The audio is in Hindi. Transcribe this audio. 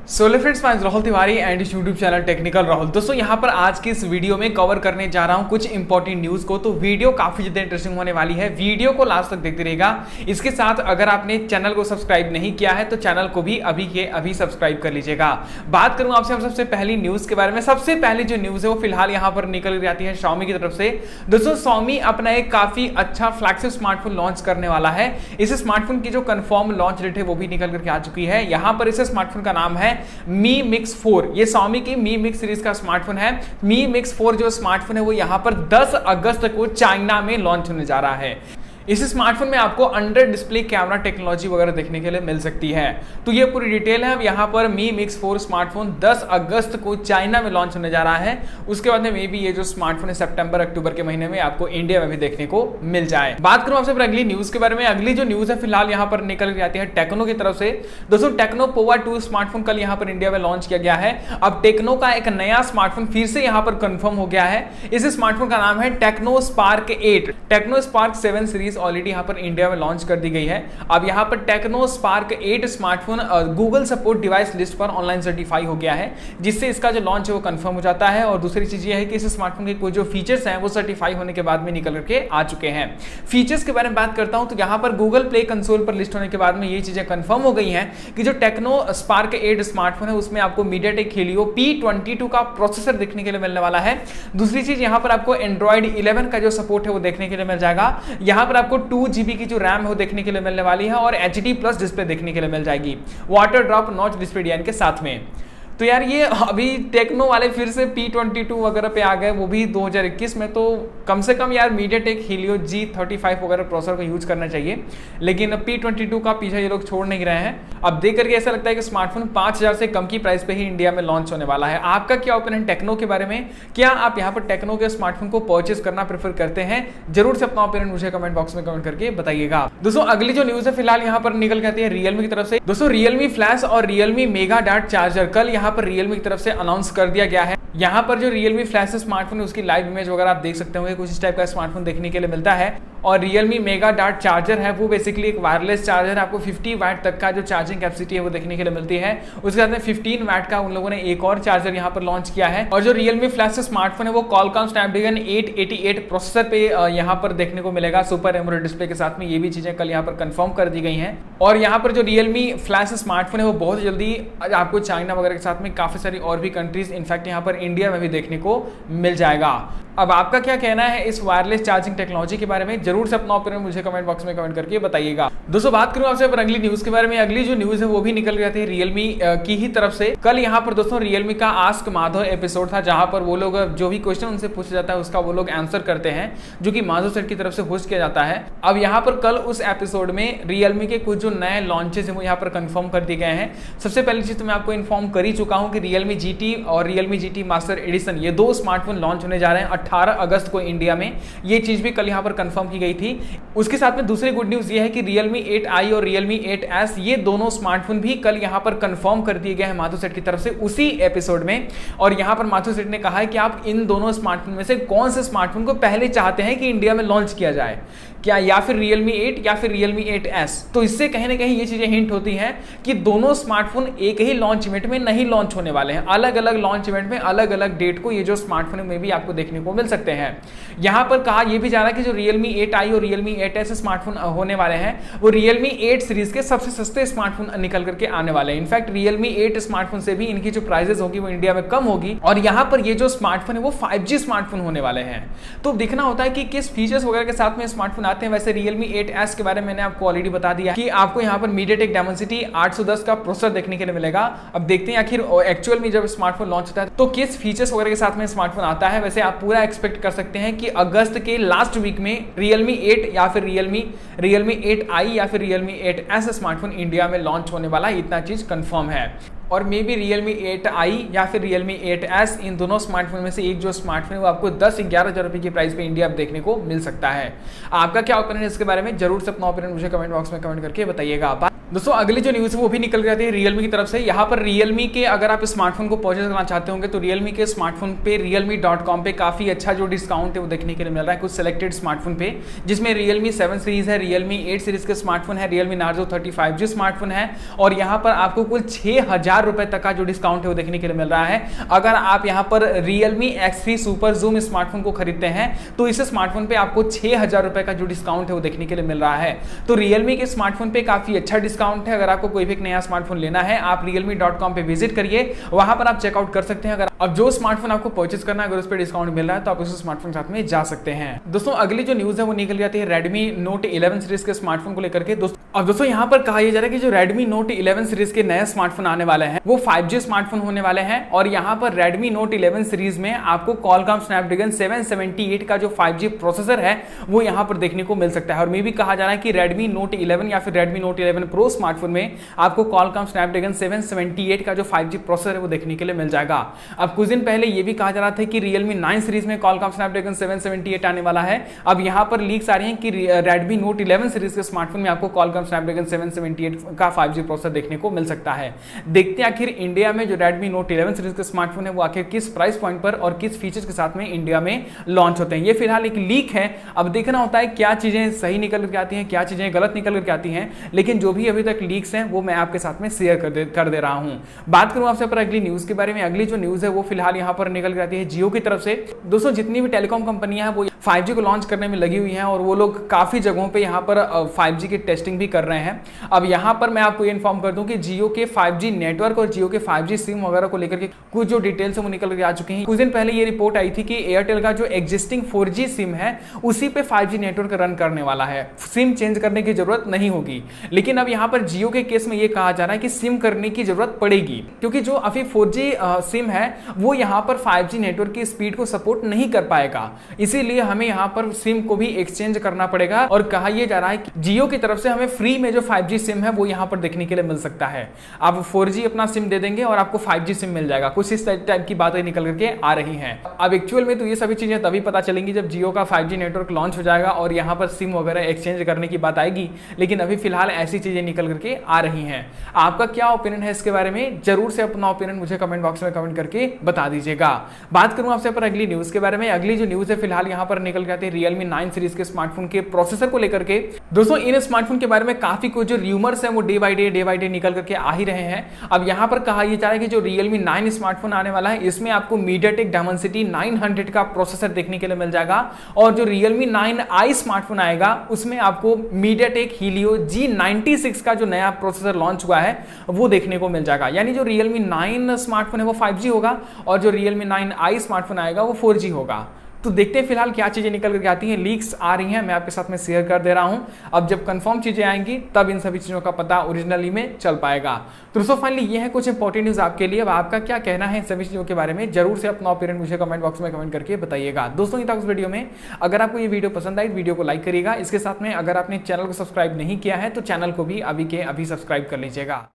सोलो फ्रेंड्स, मैं Rahul Tiwari and YouTube channel technical Rahul. दोस्तों यहाँ पर आज की इस वीडियो में कवर करने जा रहा हूँ कुछ इंपॉर्टेंट न्यूज़ को। तो वीडियो काफ़ी ज़्यादा इंटरेस्टिंग होने वाली है, वीडियो को लास्ट तक देखते रहेगा। इसके साथ अगर आपने चैनल को सब्सक्राइब नहीं किया है तो चैनल को भी अभी के अभी सब्सक्राइब कर लीजिएगा। बात करूँ आपसे हम सबसे पहली न्यूज़ के बारे में। सबसे पहली जो न्यूज़ है वो फिलहाल यहाँ पर निकल जाती है Xiaomi की तरफ से। दोस्तों Xiaomi अपना एक काफ़ी अच्छा फ्लैगशिप स्मार्टफोन लॉन्च करने वाला है। इस स्मार्टफोन की जो कंफर्म लॉन्च डेट है वो भी निकल करके आ चुकी है। यहाँ पर इस स्मार्टफोन का नाम है Mi Mix 4। ये Xiaomi की Mi Mix सीरीज का स्मार्टफोन है। Mi Mix 4 जो स्मार्टफोन है वो यहाँ पर 10 अगस्त को चाइना में लॉन्च होने जा रहा है। इस स्मार्टफोन में आपको अंडर डिस्प्ले कैमरा टेक्नोलॉजी वगैरह देखने के लिए मिल सकती है। तो ये पूरी डिटेल है। अब यहाँ पर Mi Mix 4 स्मार्टफोन 10 अगस्त को चाइना में लॉन्च होने जा रहा है। उसके बाद में मे बी ये जो स्मार्टफोन है सितंबर अक्टूबर के महीने में आपको इंडिया में भी देखने को मिल जाए। बात करूं आपसे अगली न्यूज के बारे में। अगली जो न्यूज है फिलहाल यहाँ पर निकल जाती है टेक्नो की तरफ से। दोस्तों टेक्नो पोवा 2 स्मार्टफोन कल यहाँ पर इंडिया में लॉन्च किया गया है। अब टेक्नो का एक नया स्मार्टफोन फिर से यहाँ पर कंफर्म हो गया है। इस स्मार्टफोन का नाम है Tecno Spark 8। Tecno Spark 7 series already यहाँ पर इंडिया में लॉन्च कर दी गई है। अब यहाँ पर Tecno Spark 8 smartphone Google support device list पर ऑनलाइन सर्टिफाई हो गया है, जिससे इसका जो लॉन्च है वो कंफर्म हो जाता है। और दूसरी चीज ये है कि इस स्मार्टफोन के कुछ जो फीचर्स हैं वो सर्टिफाई होने के बाद में निकल करके आ चुके हैं। फीचर्स के बारे में बात करता हूं तो यहाँ पर गूगल प्ले कंसोल पर लिस्ट होने के बाद में ये चीजें कंफर्म हो गई हैं कि जो टेक्नो स्पार्क 8 स्मार्टफोन है उसमें आपको मीडियाटेक Helio P22 का प्रोसेसर देखने के लिए मिलने वाला है। दूसरी चीज यहाँ पर आपको एंड्रॉइड 11 का जो सपोर्ट है वो देखने के लिए मिल जाएगा। यहाँ पर आपको 2GB की जो रैम है वो देखने के लिए मिलने वाली है और HD+ डिस्प्ले देखने के लिए मिल जाएगी water drop notch display design के साथ में। तो यार ये अभी टेक्नो वाले फिर से P22 वगैरह पे आ गए, वो भी 2021 में। तो कम से कम यार मीडियाटेक Helio G35 वगैरह प्रोसेसर को यूज करना चाहिए, लेकिन P22 का पीछा ये लोग छोड़ नहीं रहे हैं। अब देख करके ऐसा लगता है कि स्मार्टफोन 5000 से कम की प्राइस पे ही इंडिया में लॉन्च होने वाला है। आपका क्या ओपिनियन टेक्नो के बारे में? क्या आप यहाँ पर टेक्नो के स्मार्टफोन को परचेज करना प्रेफर करते हैं? जरूर से अपना ओपिनियन मुझे कमेंट बॉक्स में कमेंट करके बताइएगा। दोस्तों अगली जो न्यूज है फिलहाल यहाँ पर निकल जाती है Realme की तरफ से। दोस्तों Realme फ्लैश और Realme मेगा डार्ट चार्जर कल यहाँ पर Realme की तरफ से अनाउंस कर दिया गया है। यहाँ पर जो Realme फ्लैश स्मार्टफोन है उसकी लाइव इमेज वगैरह आप देख सकते होंगे, कुछ इस टाइप का स्मार्टफोन देखने के लिए मिलता है। और Realme मेगा डार्ट चार्जर है वो बेसिकली एक वायरलेस चार्जर है। आपको 50 वाट तक का जो चार्जिंग कैपेसिटी है वो देखने के लिए मिलती है। उसके साथ में 15 वाट का उन लोगों ने एक और चार्जर यहाँ पर लॉन्च किया है। और जो Realme फ्लैश स्मार्टफोन है वो Qualcomm Snapdragon 888 प्रोसेसर पे यहाँ पर देखने को मिलेगा, सुपर एमोलेड डिस्प्ले के साथ में। ये भी चीजें कल यहाँ पर कंफर्म कर दी गई हैं। और यहाँ पर जो Realme फ्लैश स्मार्टफोन है वो बहुत जल्दी आपको चाइना वगैरह के साथ में काफी सारी और भी कंट्रीज, इनफैक्ट यहाँ पर इंडिया में भी देखने को मिल जाएगा। अब आपका क्या कहना है इस वायरलेस चार्जिंग टेक्नोलॉजी के बारे में? जरूर से अपना ओपिनियन मुझे कमेंट बॉक्स में कमेंट करके बताइएगा। दोस्तों बात करूं आपसे पर अगली न्यूज के बारे में। अगली जो न्यूज है वो भी निकल जाती है Realme की ही तरफ से। कल यहाँ पर दोस्तों Realme का आस्क माधव एपिसोड था, जहां पर वो लोग जो भी क्वेश्चन उनसे पूछा जाता है उसका वो लोग आंसर करते हैं, जो कि माधव सर की तरफ से होस्ट किया जाता है। अब यहाँ पर कल उस एपिसोड में Realme के कुछ जो नए लॉन्चेस हैं वो यहाँ पर कंफर्म कर दिए गए हैं। सबसे पहली चीज तो मैं आपको इन्फॉर्म कर ही चुका हूँ कि Realme GT और Realme GT मास्टर एडिशन ये दो स्मार्टफोन लॉन्च होने जा रहे हैं 18 अगस्त को इंडिया में। ये चीज भी कल यहाँ पर कंफर्म की गई थी। उसके साथ में दूसरी गुड न्यूज ये है कि Realme 8i और Realme 8s ये दोनों स्मार्टफोन भी कल यहाँ पर कंफर्म कर दिए गए हैं माधव सेठ की तरफ से उसी एपिसोड में। और यहाँ पर माधव सेठ ने कहा है कि आप इन दोनों स्मार्टफोन में से कौन से स्मार्टफोन को पहले चाहते हैं कि इंडिया में लॉन्च किया जाए, क्या या फिर Realme 8 या फिर Realme 8s। तो इससे कहीं ना कहीं ये चीजें हिंट होती हैं कि दोनों स्मार्टफोन एक ही लॉन्च इवेंट में नहीं लॉन्च होने वाले हैं। अलग अलग लॉन्च इवेंट में अलग अलग डेट को ये जो स्मार्टफोन में भी आपको देखने को मिल सकते हैं। यहाँ पर कहा यह भी जा रहा है कि जो Realme 8i और Realme 8s स्मार्टफोन होने वाले हैं वो Realme 8 सीरीज के सबसे सस्ते स्मार्टफोन निकल करके आने वाले हैं। इनफैक्ट Realme 8 स्मार्टफोन से भी इनकी जो प्राइसेस होगी वो इंडिया में कम होगी। और यहाँ पर ये जो स्मार्टफोन है वो 5G स्मार्टफोन होने वाले हैं। तो देखना होता है कि किस फीचर्स वगैरह के साथ में स्मार्टफोन आते हैं। वैसे Realme 8s के बारे में मैंने आपको ऑलरेडी बता दिया कि आपको यहाँ पर MediaTek Dimensity 810 का प्रोसेसर देखने के लिए मिलेगा। अब देखते हैं आखिर एक्चुअल में जब स्मार्टफोन लॉन्च होता है तो किस फीचर्स वगैरह के साथ में स्मार्टफोन आता है। वैसे आप पूरा एक्सपेक्ट कर सकते हैं कि अगस्त के लास्ट वीक में Realme 8 या फिर Realme 8i या फिर Realme 8s स्मार्टफोन इंडिया में लॉन्च होने वाला है, इतना चीज कंफर्म है। और मे बी Realme 8i या फिर Realme 8s इन दोनों स्मार्टफोन में से एक जो स्मार्टफोन है वो आपको 10-11 हज़ार रुपये की प्राइस पे इंडिया में देखने को मिल सकता है। आपका क्या ओपिनियन है इसके बारे में? जरूर से अपना ओपिनियन मुझे कमेंट बॉक्स में कमेंट करके बताइएगा। दोस्तों अगली जो न्यूज़ है वो भी निकल जाती है Realme की तरफ से। यहाँ पर Realme के अगर आप स्मार्टफोन को परचेज करना चाहते होंगे तो Realme के स्मार्टफोन पे realme.com पे काफ़ी अच्छा जो डिस्काउंट है वो देखने के लिए मिल रहा है कुछ सिलेक्टेड स्मार्टफोन पे, जिसमें Realme 7 सीरीज़ है, Realme 8 सीरीज़ के स्मार्टफोन है, Realme Narzo 35G स्मार्टफोन है और यहाँ पर आपको कुल 6,000 रुपये तक का जो डिस्काउंट है वो देखने के लिए मिल रहा है। अगर आप यहाँ पर Realme X3 super zoom smartphone को खरीदते हैं तो इस स्मार्टफोन पे आपको 6,000 रुपये का जो डिस्काउंट है वो देखने के लिए मिल रहा है। तो Realme के स्मार्टफोन पे काफ़ी अच्छा डिस्काउंट है। अगर आपको कोई भी एक नया स्मार्टफोन लेना है आप realme.com पे विजिट करिए, वहां पर आप चेकआउट कर सकते हैं। अगर अब जो स्मार्टफोन आपको परचेज करना है अगर उस पर डिस्काउंट मिल रहा है तो आप उस स्मार्टफोन के साथ में जा सकते हैं। दोस्तों अगली जो न्यूज़ है वो निकल जाती है Redmi Note 11 सीरीज के स्मार्टफोन को लेकर के। दोस्तों यहाँ पर कहा यह जा रहा है कि जो Redmi Note 11 सीरीज के नए स्मार्टफोन आने वाले हैं वो 5G स्मार्टफोन होने वाले हैं और यहाँ पर Redmi Note 11 सीरीज में आपको Qualcomm Snapdragon 778 का जो 5G प्रोसेसर है वो यहाँ पर देखने को मिल सकता है। और मे भी कहा जा रहा है कि Redmi Note 11 या फिर Redmi Note 11 Pro स्मार्टफोन में आपको Qualcomm Snapdragon 778 का जो 5G प्रोसेसर है वो देखने के लिए मिल जाएगा। अब कुछ दिन पहले ये भी कहा जा रहा था कि Realme 9 सीरीज में Qualcomm Snapdragon 778 आने वाला है। अब यहाँ पर लीक्स आ रही हैं कि Redmi Note 11 सीरीज के स्मार्टफोन में आपको Qualcomm Snapdragon 778 का 5G प्रोसेसर देखने को मिल सकता है। देखते हैं आखिर इंडिया में जो Redmi Note 11 सीरीज के स्मार्टफोन है वो आखिर किस प्राइस पॉइंट पर और किस फीचर्स के साथ में इंडिया में लॉन्च होते हैं। ये फिलहाल एक लीक है, अब देखना होता है क्या चीजें सही निकल करके आती हैं, क्या चीजें गलत निकल करके आती हैं, लेकिन जो भी अभी तक लीक्स हैं वो मैं आपके साथ में शेयर कर दे रहा हूं। बात करूं आपसे पर अगली न्यूज के बारे में। अगली जो न्यूज है वो फिलहाल यहां पर निकल के आती है जियो की तरफ से। दोस्तों जितनी भी टेलीकॉम कंपनियां हैं वो 5G को लॉन्च करने में लगी हुई हैं और वो लोग काफी जगहों पे यहाँ पर 5G की टेस्टिंग भी कर रहे हैं। अब यहाँ पर मैं आपको ये इन्फॉर्म कर दूं कि जियो के 5G नेटवर्क और जियो के 5G सिम वगैरह को लेकर के कुछ जो डिटेल्स है वो निकल के आ चुकी हैं। कुछ दिन पहले ये रिपोर्ट आई थी कि एयरटेल का जो एग्जिस्टिंग 4G सिम है उसी पे 5G नेटवर्क रन करने वाला है, सिम चेंज करने की जरूरत नहीं होगी। लेकिन अब यहाँ पर जियो के केस में ये कहा जा रहा है कि सिम करने की जरूरत पड़ेगी, क्योंकि जो अभी 4G सिम है वो यहाँ पर 5G नेटवर्क की स्पीड को सपोर्ट नहीं कर पाएगा, इसीलिए हमें यहाँ पर सिम को भी एक्सचेंज करना पड़ेगा। और कहा यह जा रहा है कि जियो की तरफ से हमें फ्री में जो 5G सिम है वो यहाँ पर देखने के लिए मिल सकता है। आप 4G अपना सिम दे देंगे और आपको 5G सिम मिल जाएगा। कुछ इस टाइप की बातें निकल करके आ रही हैं। अब एक्चुअल में तो ये सभी चीजें तभी पता चलेंगी जब जियो का 5G नेटवर्क लॉन्च हो जाएगा और यहाँ पर सिम वगैरह एक्सचेंज करने की बात आएगी, लेकिन अभी फिलहाल ऐसी चीजें निकल करके आ रही हैं। आपका क्या ओपिनियन है इसके बारे में, जरूर से अपना ओपिनियन मुझे कमेंट बॉक्स में कमेंट करके बता दीजिएगा। बात करूं आपसे पर अगली न्यूज के बारे में। अगली जो न्यूज है फिलहाल यहाँ पर निकल के आती है Realme 9 सीरीज के स्मार्टफोन के प्रोसेसर को लेकर के। दोस्तों इन स्मार्टफोन के बारे में काफी कुछ जो र्यूमर्स हैं वो डे बाय डे निकल करके आ ही रहे हैं। अब यहाँ पर कहा यह जा रहा है कि जो Realme 9 स्मार्टफोन आने वाला है इसमें आपको MediaTek Dimensity 900 का प्रोसेसर देखने के लिए मिल जाएगा और जो Realme 9i स्मार्टफोन आएगा उसमें आपको MediaTek Helio G96 का जो नया प्रोसेसर लॉन्च हुआ है वो देखने को मिल जाएगा। यानी जो Realme 9 स्मार्टफोन है वो 5G होगा और जो Realme 9i स्मार्टफोन आएगा वो 4G होगा। तो देखते हैं फिलहाल क्या चीजें निकल करके आती हैं। लीक्स आ रही हैं, मैं आपके साथ में शेयर कर दे रहा हूं। अब जब कंफर्म चीजें आएंगी तब इन सभी चीजों का पता ओरिजिनली में चल पाएगा। तो दोस्तों फाइनली ये है कुछ इंपॉर्टेंट न्यूज आपके लिए। अब आपका क्या कहना है इन सभी चीजों के बारे में, जरूर से अपना ओपिनियन मुझे कमेंट बॉक्स में कमेंट करके बताइएगा। दोस्तों इस वीडियो में अगर आपको ये वीडियो पसंद आई वीडियो को लाइक करिएगा। इसके साथ में अगर आपने चैनल को सब्सक्राइब नहीं किया है तो चैनल को भी अभी के अभी सब्सक्राइब कर लीजिएगा।